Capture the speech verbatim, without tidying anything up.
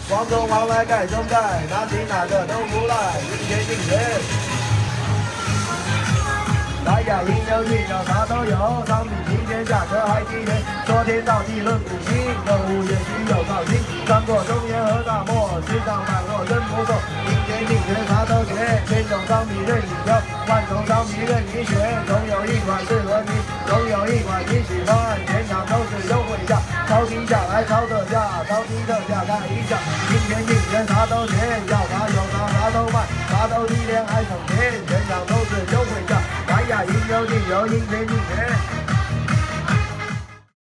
黄中黄来盖中盖，拿起哪个都不赖，赢钱进钱。来呀，应有尽有啥都有，商品齐天下车还齐全，说天道地论古今，购物也需有造型。穿过中原和大漠，市场百货真不错，赢钱进钱啥都学，千种商品任你挑，万种商品任你选，总有一款适合你，总有一款你喜欢，全场都是优惠价，超低下来超特价，超低特价看一下，赢钱进钱啥都学，要啥有啥啥都卖，啥都低廉还省钱，全场都是优惠价。来呀，应有尽有，赢钱进钱。